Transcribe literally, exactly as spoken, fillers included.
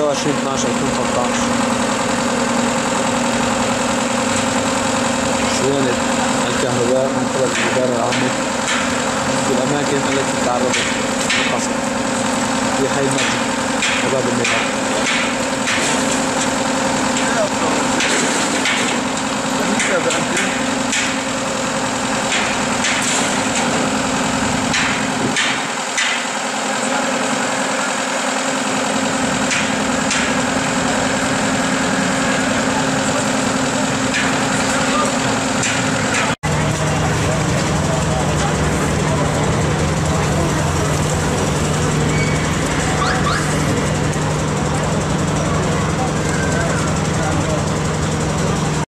ستة وعشرين اثناشر ألفين وثلاثطعش. صيانة الكهرباء من قبل الإدارة العامة في الأماكن التي تعرضت للقصف في حي المسجد وباب النظام.